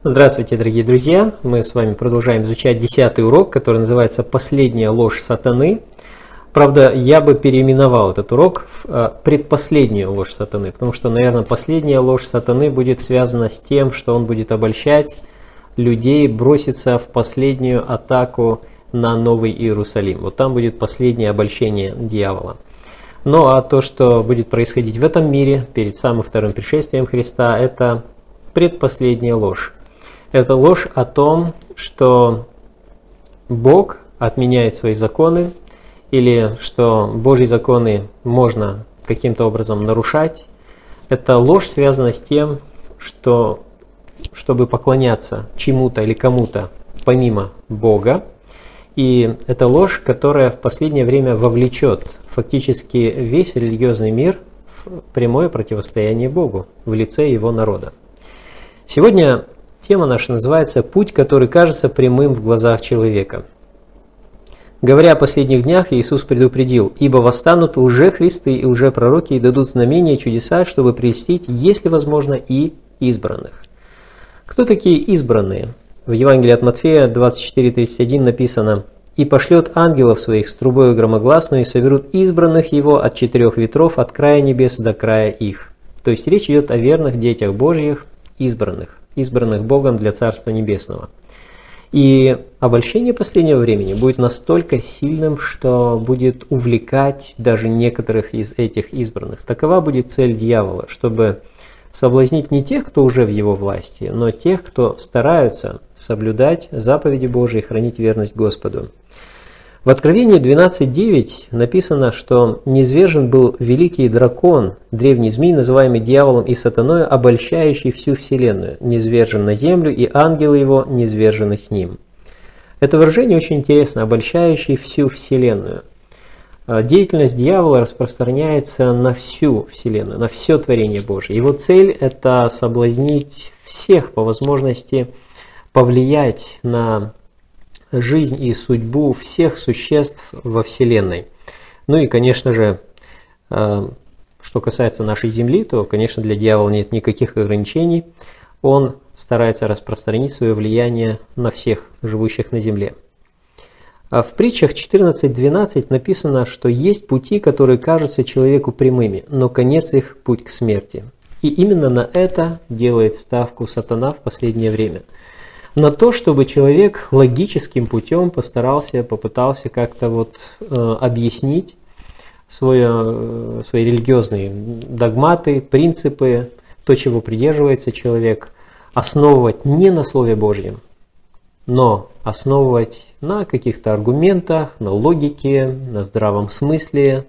Здравствуйте, дорогие друзья! Мы с вами продолжаем изучать 10-й урок, который называется «Последняя ложь сатаны». Правда, я бы переименовал этот урок в «Предпоследнюю ложь сатаны», потому что, наверное, последняя ложь сатаны будет связана с тем, что он будет обольщать людей, броситься в последнюю атаку на Новый Иерусалим. Вот там будет последнее обольщение дьявола. Ну а то, что будет происходить в этом мире перед самым вторым пришествием Христа, это предпоследняя ложь. Это ложь о том, что Бог отменяет свои законы, или что Божьи законы можно каким-то образом нарушать. Это ложь связана с тем, что чтобы поклоняться чему-то или кому-то помимо Бога. И это ложь, которая в последнее время вовлечет фактически весь религиозный мир в прямое противостояние Богу в лице его народа. Сегодня тема наша называется «Путь, который кажется прямым в глазах человека». Говоря о последних днях, Иисус предупредил: «Ибо восстанут лжехристы и лжепророки и дадут знамения и чудеса, чтобы прельстить, если возможно, и избранных». Кто такие избранные? В Евангелии от Матфея 24:31 написано: «И пошлет ангелов своих с трубою громогласную, и соберут избранных его от 4 ветров, от края небес до края их». То есть речь идет о верных детях Божьих, избранных Богом для Царства Небесного. И обольщение последнего времени будет настолько сильным, что будет увлекать даже некоторых из этих избранных. Такова будет цель дьявола, чтобы соблазнить не тех, кто уже в его власти, но тех, кто стараются соблюдать заповеди Божьи и хранить верность Господу. В Откровении 12:9 написано, что низвержен был великий дракон, древний змей, называемый дьяволом и сатаной, обольщающий всю вселенную, низвержен на землю, и ангелы его низвержены с ним. Это выражение очень интересно: обольщающий всю вселенную. Деятельность дьявола распространяется на всю вселенную, на все творение Божие. Его цель – это соблазнить всех по возможности, повлиять на жизнь и судьбу всех существ во Вселенной. Ну и, конечно же, что касается нашей Земли, то, конечно, для дьявола нет никаких ограничений. Он старается распространить свое влияние на всех живущих на Земле. В притчах 14:12 написано, что есть пути, которые кажутся человеку прямыми, но конец их – путь к смерти. И именно на это делает ставку сатана в последнее время. На то, чтобы человек логическим путем попытался как-то объяснить свои религиозные догматы, принципы, то, чего придерживается человек, основывать не на Слове Божьем, но основывать на каких-то аргументах, на логике, на здравом смысле.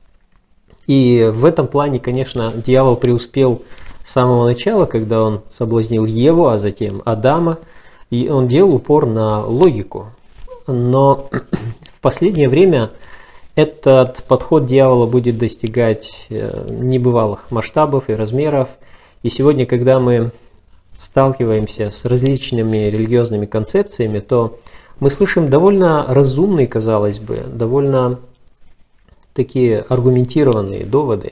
И в этом плане, конечно, дьявол преуспел с самого начала, когда он соблазнил Еву, а затем Адама. И он делал упор на логику. Но в последнее время этот подход дьявола будет достигать небывалых масштабов и размеров. И сегодня, когда мы сталкиваемся с различными религиозными концепциями, то мы слышим довольно разумные, казалось бы, довольно такие аргументированные доводы.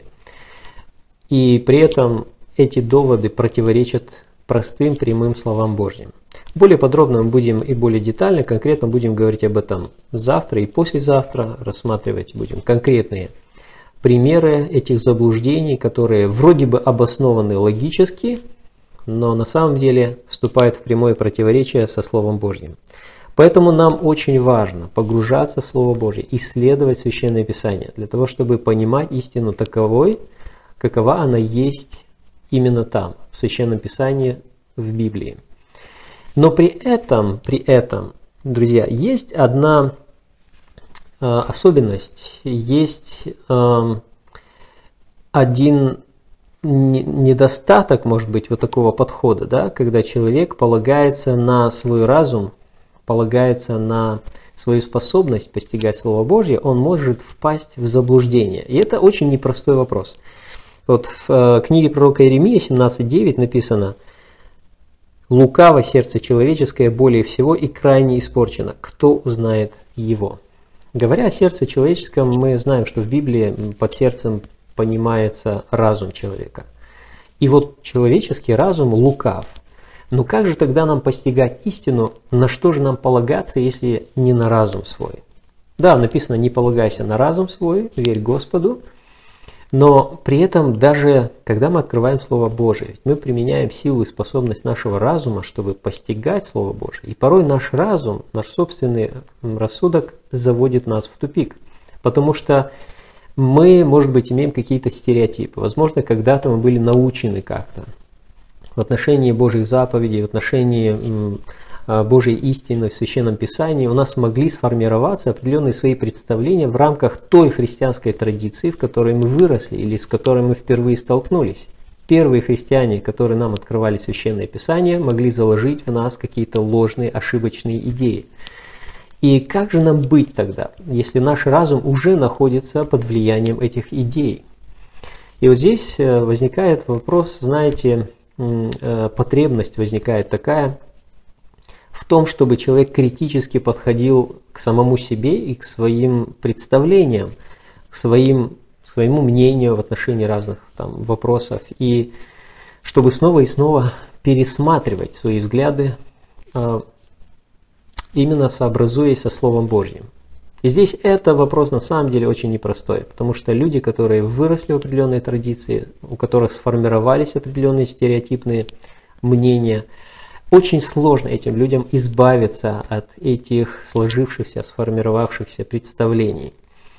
И при этом эти доводы противоречат простым прямым словам Божьим. Более подробно мы будем и более детально, конкретно будем говорить об этом завтра и послезавтра, рассматривать будем конкретные примеры этих заблуждений, которые вроде бы обоснованы логически, но на самом деле вступают в прямое противоречие со Словом Божьим. Поэтому нам очень важно погружаться в Слово Божье, исследовать Священное Писание, для того, чтобы понимать истину таковой, какова она есть именно там, в Священном Писании, в Библии. Но при этом, друзья, есть одна особенность, есть один недостаток, может быть, вот такого подхода, да, когда человек полагается на свой разум, полагается на свою способность постигать Слово Божье, он может впасть в заблуждение. И это очень непростой вопрос. Вот в книге пророка Иеремии 17:9 написано: «Лукаво сердце человеческое более всего и крайне испорчено. Кто узнает его?» Говоря о сердце человеческом, мы знаем, что в Библии под сердцем понимается разум человека. И вот человеческий разум лукав. Но как же тогда нам постигать истину, на что же нам полагаться, если не на разум свой? Да, написано, не полагайся на разум свой, верь Господу, но при этом даже, когда мы открываем Слово Божие, мы применяем силу и способность нашего разума, чтобы постигать Слово Божие. И порой наш разум, наш собственный рассудок заводит нас в тупик, потому что мы, может быть, имеем какие-то стереотипы. Возможно, когда-то мы были научены как-то в отношении Божьих заповедей, в отношении Божьей истины в Священном Писании. У нас могли сформироваться определенные свои представления в рамках той христианской традиции, в которой мы выросли или с которой мы впервые столкнулись. Первые христиане, которые нам открывали Священное Писание, могли заложить в нас какие-то ложные, ошибочные идеи. И как же нам быть тогда, если наш разум уже находится под влиянием этих идей? И вот здесь возникает вопрос, знаете, потребность возникает такая в том, чтобы человек критически подходил к самому себе и к своим представлениям, к своему мнению в отношении разных вопросов, и чтобы снова и снова пересматривать свои взгляды, именно сообразуясь со Словом Божьим. И здесь это вопрос на самом деле очень непростой, потому что люди, которые выросли в определенной традиции, у которых сформировались определенные стереотипные мнения, очень сложно этим людям избавиться от этих сложившихся, сформировавшихся представлений.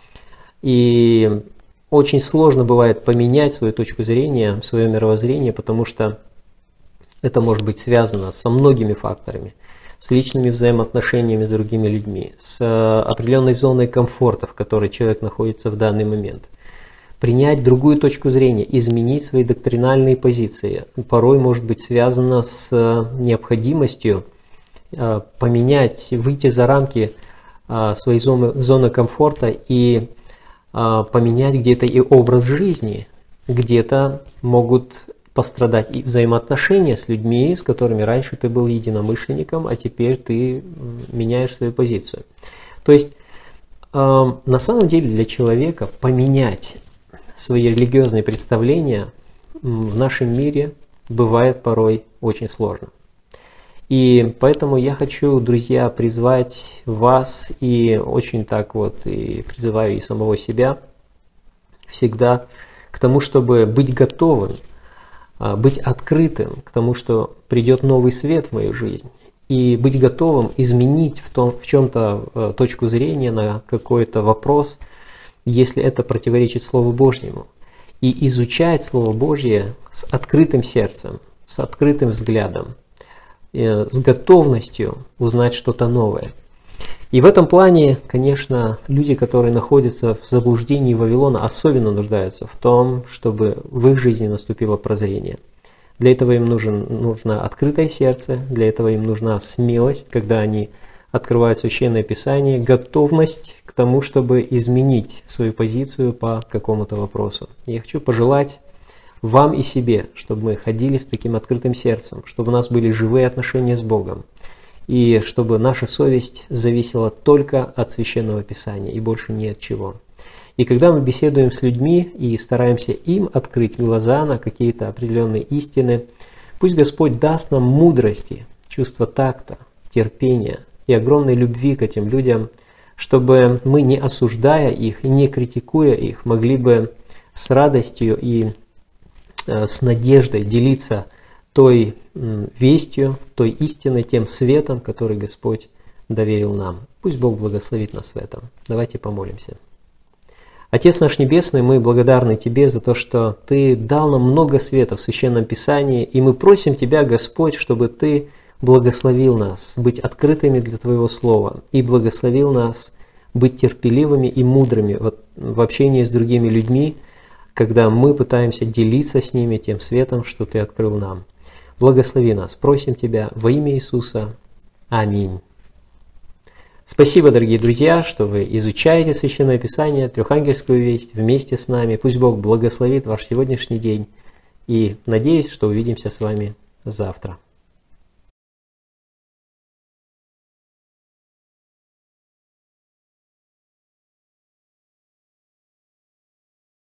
И очень сложно бывает поменять свою точку зрения, свое мировоззрение, потому что это может быть связано со многими факторами. С личными взаимоотношениями с другими людьми, с определенной зоной комфорта, в которой человек находится в данный момент. Принять другую точку зрения, изменить свои доктринальные позиции порой может быть связано с необходимостью поменять, выйти за рамки своей зоны комфорта и поменять где-то и образ жизни, где-то могут пострадать и взаимоотношения с людьми, с которыми раньше ты был единомышленником, а теперь ты меняешь свою позицию. То есть на самом деле для человека поменять свои религиозные представления в нашем мире бывает порой очень сложно. И поэтому я хочу, друзья, призвать вас и очень так вот и призываю и самого себя всегда к тому, чтобы быть готовым, быть открытым к тому, что придет новый свет в мою жизнь, и быть готовым изменить в чем-то точку зрения на какой-то вопрос, если это противоречит Слову Божьему, и изучать Слово Божье с открытым сердцем, с открытым взглядом, с готовностью узнать что-то новое. И в этом плане, конечно, люди, которые находятся в заблуждении Вавилона, особенно нуждаются в том, чтобы в их жизни наступило прозрение. Для этого им нужно открытое сердце, для этого им нужна смелость, когда они открывают Священное Писание, готовность к тому, чтобы изменить свою позицию по какому-то вопросу. Я хочу пожелать вам и себе, чтобы мы ходили с таким открытым сердцем, чтобы у нас были живые отношения с Богом, и чтобы наша совесть зависела только от Священного Писания и больше ни от чего. И когда мы беседуем с людьми и стараемся им открыть глаза на какие-то определенные истины, пусть Господь даст нам мудрости, чувство такта, терпения и огромной любви к этим людям, чтобы мы, не осуждая их и не критикуя их, могли бы с радостью и с надеждой делиться той вестью, той истиной, тем светом, который Господь доверил нам. Пусть Бог благословит нас в этом. Давайте помолимся. Отец наш Небесный, мы благодарны Тебе за то, что Ты дал нам много света в Священном Писании, и мы просим Тебя, Господь, чтобы Ты благословил нас быть открытыми для Твоего Слова и благословил нас быть терпеливыми и мудрыми в общении с другими людьми, когда мы пытаемся делиться с ними тем светом, что Ты открыл нам. Благослови нас, просим Тебя во имя Иисуса. Аминь. Спасибо, дорогие друзья, что вы изучаете Священное Писание, Трехангельскую весть вместе с нами. Пусть Бог благословит ваш сегодняшний день. И надеюсь, что увидимся с вами завтра.